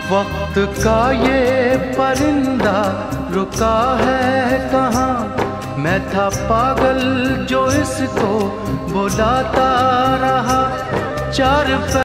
वक्त का ये परिंदा रुका है कहाँ, मैं था पागल जो इसको बुलाता रहा। चार